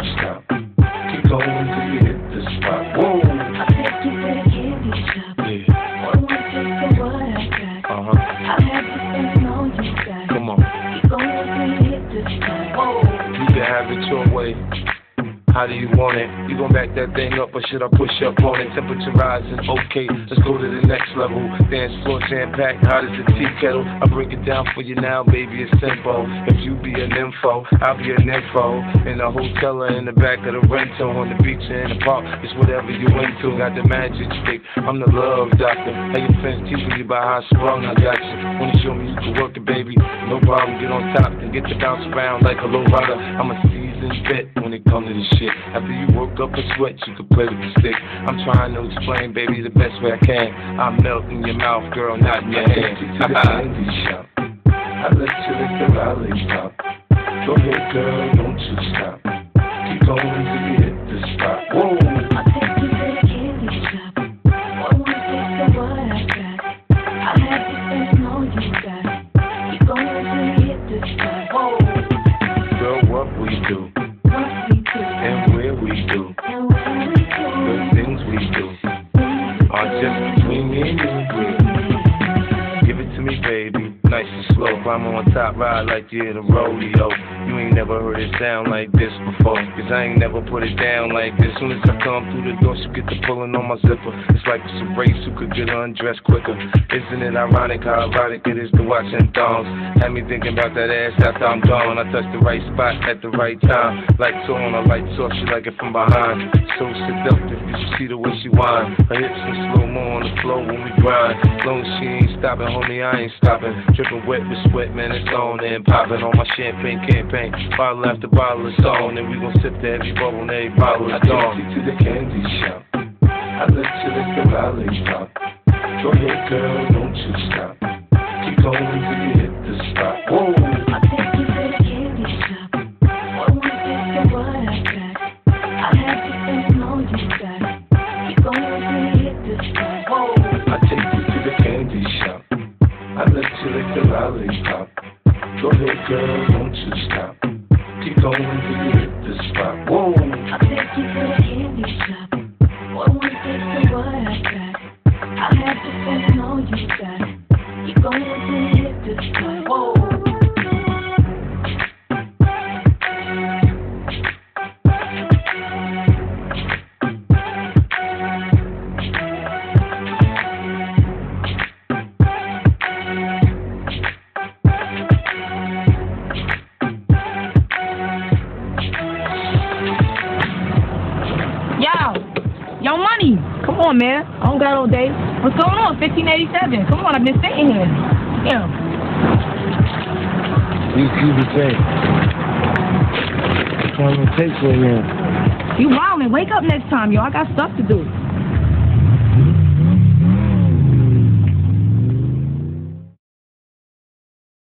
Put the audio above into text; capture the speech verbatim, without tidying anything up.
stop. Keep going till you hit the spot. Whoa. I'll take you to the candy shop. Yeah. One more taste of what I got. Uh huh. I'll have you spending all you got. Come on. Keep going till you hit the spot. Whoa. You can have it your way. How do you want it? You gon' back that thing up or should I push up on it? Temperature rising, okay, let's go to the next level. Dance floor jam-packed, hot as a tea kettle. I break it down for you now, baby, it's simple. If you be an info, I'll be an info. In the hotel or in the back of the rental, on the beach or in the park, it's whatever you into. Got the magic stick, I'm the love doctor. How your friends teaching you about how I sprung, I got you. Wanna show me you can work it, baby? No problem, get on top and get to bounce around like a low rider. I'm a seasoned vet when it comes to this shit. After you woke up a sweat, you could play with the stick. I'm trying to explain, baby, the best way I can. I melt in your mouth, girl, not in your hand. To the candy shop, I let you lick the lollipop. Go ahead, girl, don't you stop. Keep going till you hit the spot. Whoa. I'll take you to the candy shop. One more taste of what I got. I'll have you spending all you got. Keep going till you hit the spot. Whoa. Girl, what we do? And where we do, and where we do, the things we do are just between me and you. Give it to me, baby, nice and slow. I'm on top, ride like you're in a rodeo. You ain't never heard it sound like this before, cause I ain't never put it down like this. Soon as I come through the door, she get to pulling on my zipper. It's like it's a race who could get undressed quicker. Isn't it ironic how erotic it is to watch them thongs? Had me thinking about that ass after I'm gone. I touch the right spot at the right time. Lights on, I lights off, she like it from behind. So seductive, you should see the way she whine. Her hips in slow-mo on the floor when we grind. As long as she ain't stopping, homie, I ain't stopping. Dripping wet with sweat, man, it's on and popping on my champagne campaign. Bottle after bottle is on, and we gon' sip the every bubble and every bottle is gone. I take you to the candy shop. I let you lick the lollipop. Go ahead, girl, don't you stop. Keep going till you hit the spot. Whoa. I'll take you to the candy shop. One more taste of what I got. I'll have you spending all you got. Keep going till you hit the spot. Whoa. I take you to the candy shop. I let you lick the lollipop. Go ahead, girl, don't you stop. Keep going till you hit the spot. Whoa. I'll take you to the candy shop. One more taste of what I got. I'll have you spending all you got. Keep going till you hit the spot. Whoa. Yo, Money, come on, man. I don't got all day. What's going on? fifteen eighty-seven. Come on, I've been sitting here. Damn. You see the thing. That's what I'm gonna take right now. You wildin'. Wake up next time, yo. I got stuff to do.